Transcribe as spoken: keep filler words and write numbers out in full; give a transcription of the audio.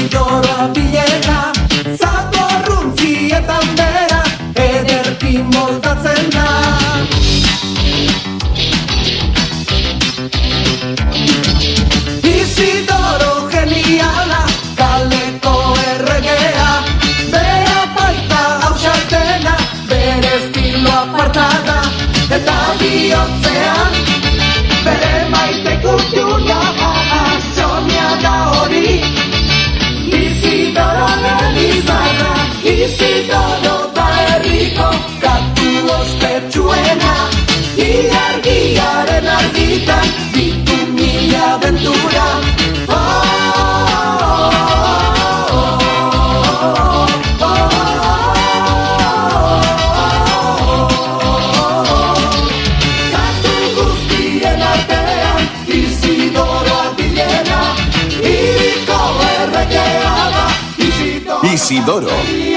Isidoro Abilena, zaborruntzietan bera, ederki moldatzen da. Isidoro geniala, kaleko erregea, bera baita hausartena, bere estilo apartada, eta bihotzean, bere maite kutxuna, Sonia da hori. Isidoro Elizarra, Isidoro da herriko katu ospetsuena, ilargiaren argitan ditu mila aventura. Oh, oh, oh, oh, oh, oh. Katu guztien artean Isidoro Abilena, hiriko erregea da Isidoro. Isidoro.